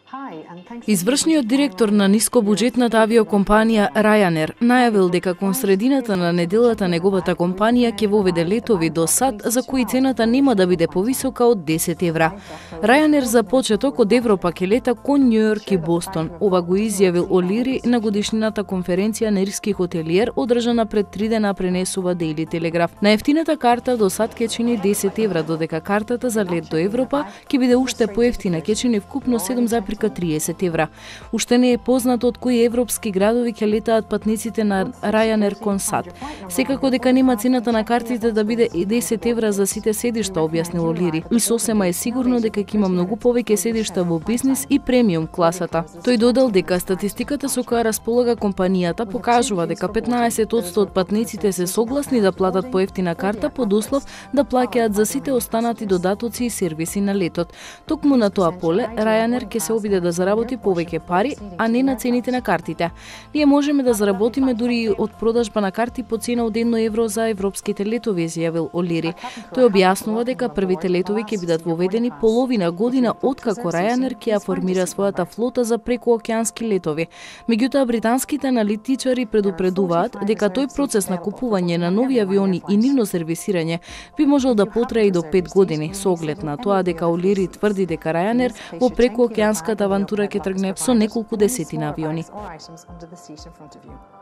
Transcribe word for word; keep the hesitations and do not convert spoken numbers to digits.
Извршниот директор на нискобуџетната авиокомпанија Ryanair најавил дека кон средината на неделата неговата компанија ќе воведе летови до САД за кои цената нема да биде повисока од десет евра. Ryanair за почеток од Европа ќе лета кон Њујорк и Бостон. Ова го изјавил Олири на годишнината конференција на ирски хотелиер одржана пред три дена, пренесува Daily Telegraph. На ефтината карта до САД ќе чини десет евра, додека картата за лет до Европа ќе биде уште поевтина, ќе чини вкупно седум зарез триесет евра. Уште не е познато од кои европски градови ќе летаат патниците на Ryanair кон САД. Секако дека нема цената на картите да биде и десет евра за сите седишта, објаснил Олири. И сосема е сигурно дека ќе има многу повеќе седишта во бизнис и премиум класата. Тој додал дека статистиката со која располага компанијата покажува дека петнаесет одсто од патниците се согласни да платат поевтина карта под услов да плаќаат за сите останати додатоци и сервиси на летот. Токму на тоа поле, Ryanair ќе се обиде да заработи повеќе пари, а не на цените на картите. Ние можеме да заработиме дури и од продажба на карти по цена од едно евро за европските летови, изјавил Олири. Тој објаснува дека првите летови ќе бидат воведени половина година откако Ryanair ќе ја формира својата флота за прекуокеански летови. Меѓутоа, британските аналитичари предупредуваат дека тој процес на купување на нови авиони и нивно сервисирање би можел да потрае и до пет години, со оглед на тоа дека Олири тврди дека Ryanair во прекуокеанската авантура ќе тргне со неколку десетина авиони.